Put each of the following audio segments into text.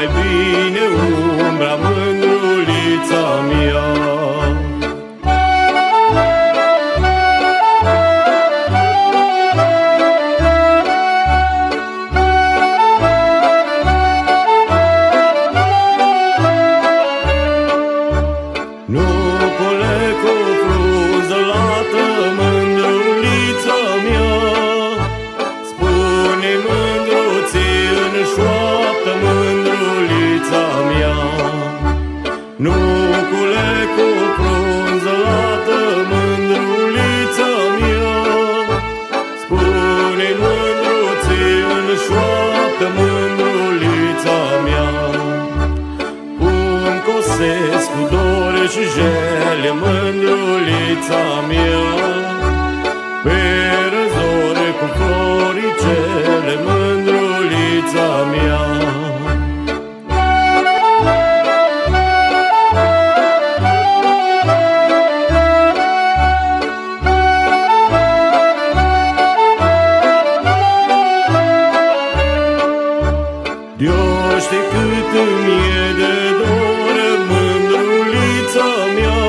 mai bine umbra, mândrulița mea. Nu culec cu frunză lată, mândrulița mea. Spune mândruții în șoaptă, mândrulița mea. Nu culec cu frunză lată, mândrulița mea. Spune mândruții în șoaptă, mândrulița mea. Cum cosesc cu dore și jele, mândrulița mea. Pe răzore cu floricele, mândrulița mea. De-o știi cât îmi e de dor, mândrulița mea.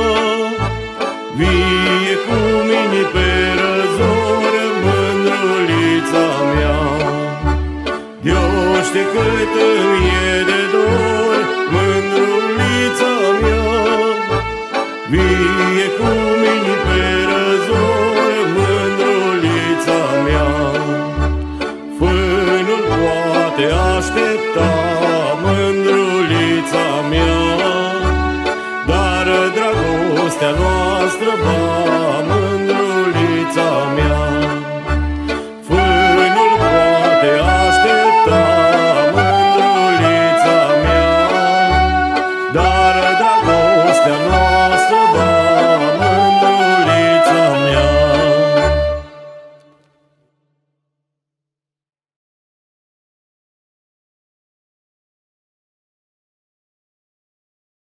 Vie cu mine pe răzor, mândrulița mea. De-o știi cât îmi e de dor, mândrulița mea. Vie cu mine pe răzor, mândrulița mea. Fânul poate aștepta, mândrulița mea, dar dragostea noastră va, mândrulița mea. Fânul poate aștepta, mândrulița mea, dar dragostea noastră